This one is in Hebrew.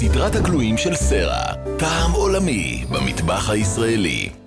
סדרת הגלויים של סרה, טעם עולמי במטבח הישראלי.